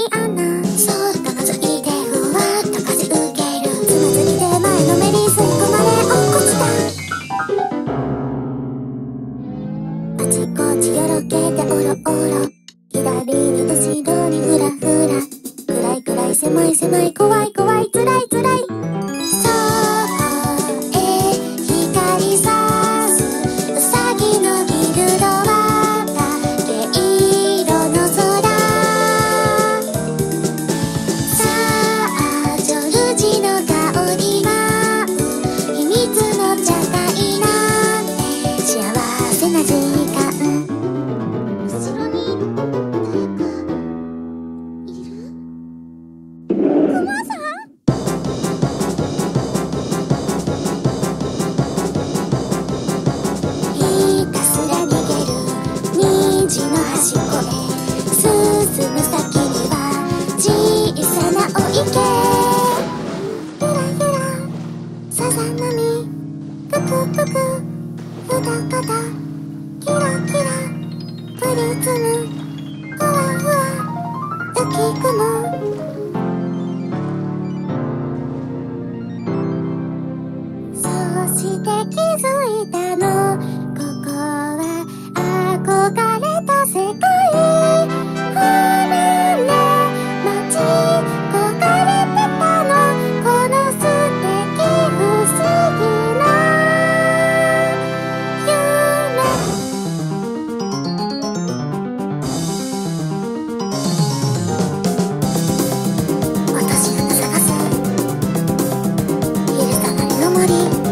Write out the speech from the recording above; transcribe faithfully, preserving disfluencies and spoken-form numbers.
穴、そっと覗いてふわっと風受ける、つまずきで前のめり吸い込まれ落っこちた。あちこちよろけておろおろ、左に後ろにふらふら、暗い暗い狭い狭い怖い怖い辛い辛い、そこへ光さすうさぎのビルドは灰色の空、さあジョルジの香りは秘密の茶会なんて幸せな時間。後ろにひたすら逃げる虹の端っこへ進む先には小さなお池、ゆらゆらさざ波ぷくぷくふだかだキラキラプリズムふわふわ浮き雲、そして気づいたの、ここは憧れた世界。ほらね、待ち焦がれてたの、この素敵不思議な夢。落とし穴探す昼下がりの森、